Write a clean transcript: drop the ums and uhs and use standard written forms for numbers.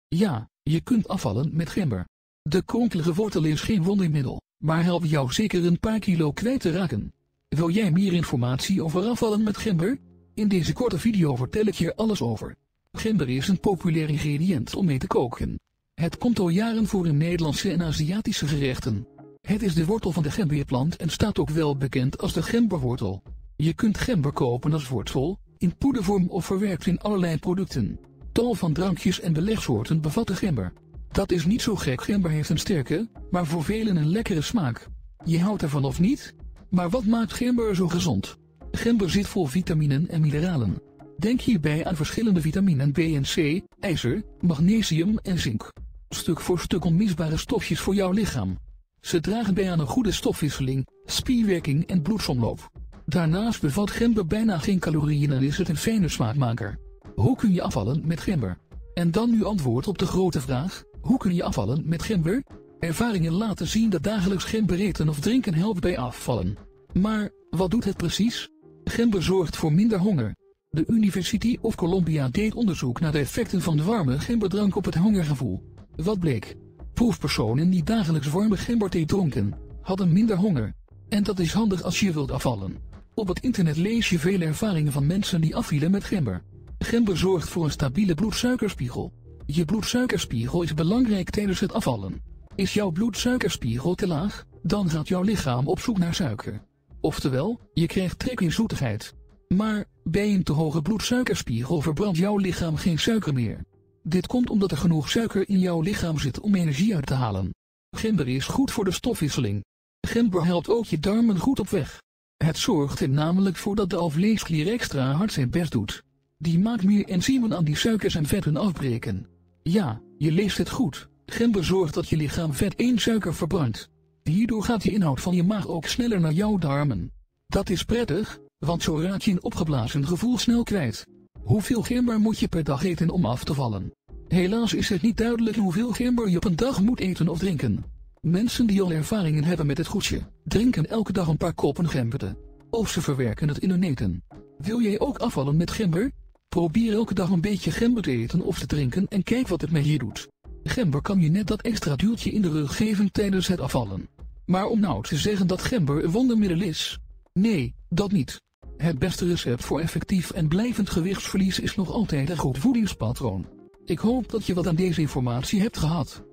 Ja, je kunt afvallen met gember. De kronkelige wortel is geen wondermiddel, maar helpt jou zeker een paar kilo kwijt te raken. Wil jij meer informatie over afvallen met gember? In deze korte video vertel ik je alles over. Gember is een populair ingrediënt om mee te koken. Het komt al jaren voor in Nederlandse en Aziatische gerechten. Het is de wortel van de gemberplant en staat ook wel bekend als de gemberwortel. Je kunt gember kopen als wortel, in poedervorm of verwerkt in allerlei producten. Tal van drankjes en belegsoorten bevatten gember. Dat is niet zo gek, gember heeft een sterke, maar voor velen een lekkere smaak. Je houdt ervan of niet? Maar wat maakt gember zo gezond? Gember zit vol vitaminen en mineralen. Denk hierbij aan verschillende vitaminen B en C, ijzer, magnesium en zink. Stuk voor stuk onmisbare stofjes voor jouw lichaam. Ze dragen bij aan een goede stofwisseling, spierwerking en bloedsomloop. Daarnaast bevat gember bijna geen calorieën en is het een fijne smaakmaker. Hoe kun je afvallen met gember? En dan nu antwoord op de grote vraag: hoe kun je afvallen met gember? Ervaringen laten zien dat dagelijks gember eten of drinken helpt bij afvallen. Maar, wat doet het precies? Gember zorgt voor minder honger. De University of Columbia deed onderzoek naar de effecten van de warme gemberdrank op het hongergevoel. Wat bleek? Proefpersonen die dagelijks warme gemberthee dronken, hadden minder honger. En dat is handig als je wilt afvallen. Op het internet lees je vele ervaringen van mensen die afvielen met gember. Gember zorgt voor een stabiele bloedsuikerspiegel. Je bloedsuikerspiegel is belangrijk tijdens het afvallen. Is jouw bloedsuikerspiegel te laag, dan gaat jouw lichaam op zoek naar suiker. Oftewel, je krijgt trek in zoetigheid. Maar, bij een te hoge bloedsuikerspiegel verbrandt jouw lichaam geen suiker meer. Dit komt omdat er genoeg suiker in jouw lichaam zit om energie uit te halen. Gember is goed voor de stofwisseling. Gember helpt ook je darmen goed op weg. Het zorgt er namelijk voor dat de alvleesklier extra hard zijn best doet. Die maakt meer enzymen aan die suikers en vetten afbreken. Ja, je leest het goed. Gember zorgt dat je lichaam vet 1 suiker verbrandt. Hierdoor gaat de inhoud van je maag ook sneller naar jouw darmen. Dat is prettig, want zo raak je een opgeblazen gevoel snel kwijt. Hoeveel gember moet je per dag eten om af te vallen? Helaas is het niet duidelijk hoeveel gember je op een dag moet eten of drinken. Mensen die al ervaringen hebben met het goedje, drinken elke dag een paar koppen gemberthee. Of ze verwerken het in hun eten. Wil jij ook afvallen met gember? Probeer elke dag een beetje gember te eten of te drinken en kijk wat het met je doet. Gember kan je net dat extra duwtje in de rug geven tijdens het afvallen. Maar om nou te zeggen dat gember een wondermiddel is? Nee, dat niet. Het beste recept voor effectief en blijvend gewichtsverlies is nog altijd een goed voedingspatroon. Ik hoop dat je wat aan deze informatie hebt gehad.